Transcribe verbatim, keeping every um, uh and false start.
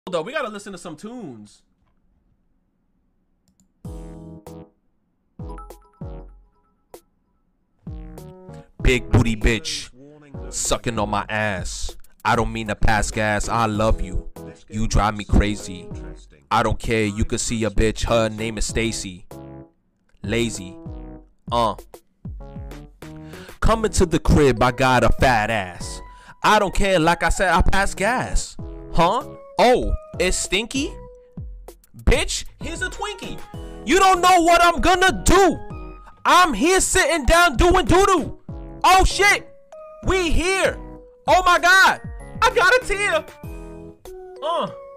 Though we gotta listen to some tunes. Big booty bitch, sucking on my ass. I don't mean to pass gas. I love you. You drive me crazy. I don't care. You could see a bitch. Her name is Stacy. Lazy. Uh. Coming to the crib. I got a fat ass. I don't care. Like I said, I pass gas. Huh? Oh, it's stinky? Bitch, here's a Twinkie. You don't know what I'm gonna do. I'm here sitting down doing doo-doo. Oh shit, we here. Oh my God, I got a tear. Uh.